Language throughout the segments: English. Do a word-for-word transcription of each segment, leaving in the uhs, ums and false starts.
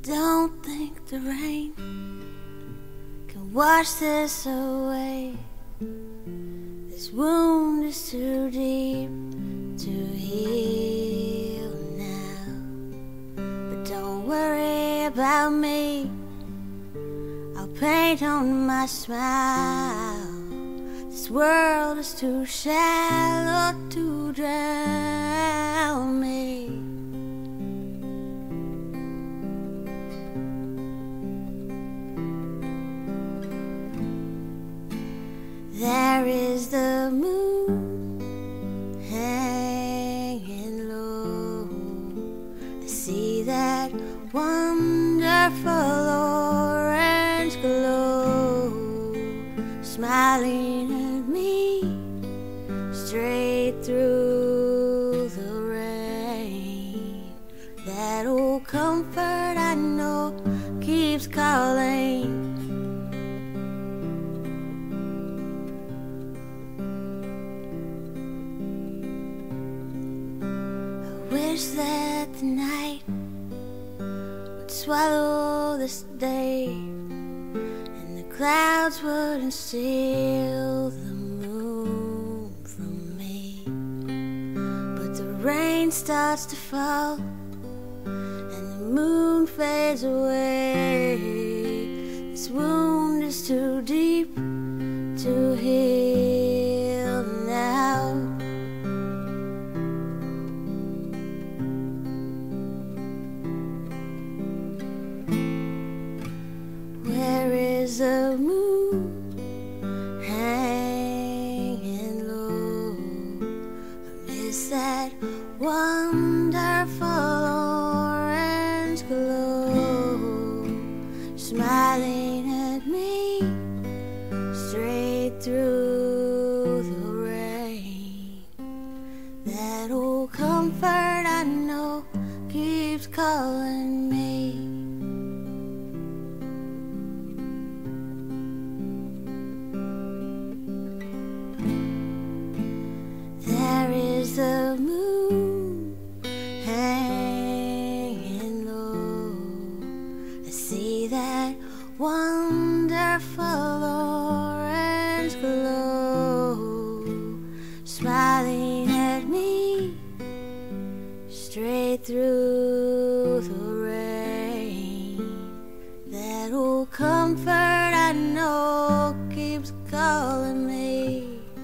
don't think the rain can wash this away. This wound is too deep to heal now. But don't worry about me, I'll paint on my smile. This world is too shallow to drown me. There is the moon hanging low. I see that wonderful orange glow smiling at me straight through the rain. That old comfort I know keeps calling. Wish that the night would swallow this day, and the clouds wouldn't steal the moon from me. But the rain starts to fall and the moon fades away. This wound is too deep to heal now. Where is the moon hanging low? I miss that wonderful orange glow smiling at me straight through the rain. That old comfort I know keeps calling me. There is the moon hanging low. I see that wonderful orange glow smiling at me straight through the rain. That old comfort I know keeps calling me.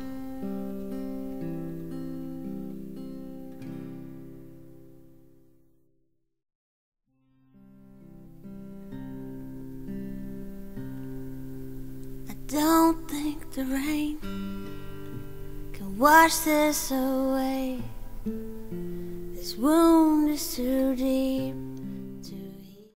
Don't think the rain can wash this away. This wound is too deep